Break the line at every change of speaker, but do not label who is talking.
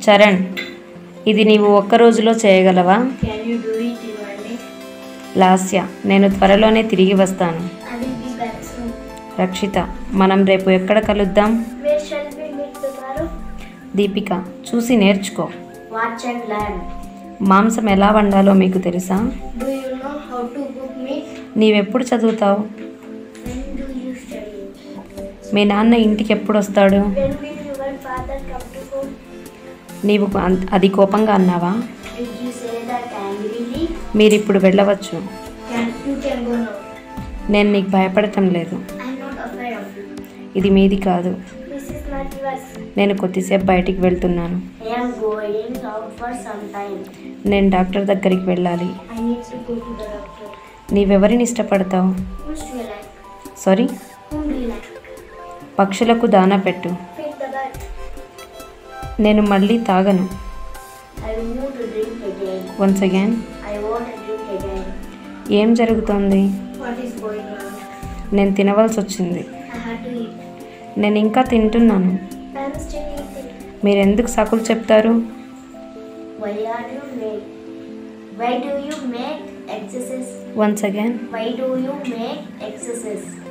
చరణ్, ఇది నీవు ఒక్క రోజులో చేయగలవా?
Can you do it in one day?
Lasya, నేను త్వరలోనే తిరిగి వస్తాను.
I will be back soon.
రక్షిత, మనం రేపు ఎక్కడ కలుద్దాం?
Where shall we meet tomorrow?
Deepika, చూసి నేర్చుకో.
Watch and learn.
మాంసం ఎలా వండాలో మీకు తెలుసా?
Do you know how to cook meat?
నీవెప్పుడు చదువుతావు?
When do you study?
మీ నాన్న ఇంటికి ఎప్పుడు వస్తాడు?
When will your father come to home?
నీవు అది కోపంగా అన్నావా?
Did you say that angrily?
మీరిప్పుడు వెళ్ళవచ్చు.
You can go now.
నేను నీకు భయపడటం లేదు.
I'm not afraid of you.
ఇది మీది కాదు.
This is not yours.
నేను కొద్దిసేపు బయటికి వెళ్తున్నాను.
I am going out for some time.
నేను డాక్టర్ దగ్గరికి వెళ్ళాలి.
I need to go to the doctor.
నీవెవరిని ఇష్టపడతావు?
Who do you like?
Sorry,
Whom do you like?
పక్షులకు దానా పెట్టు.
Feed the bird.
నేను మళ్ళీ తాగను.
I will move to drink again.
Once again.
I want to drink again.
ఏం జరుగుతోంది?
What is going on?
నేను తినవలసి వచ్చింది.
I had to eat.
నేను ఇంకా తింటున్నాను.
I am still eating.
మీరెందుకు సాకులు చెప్తారు?
Why do you make exercise?
Once again.
Why do you make exercise?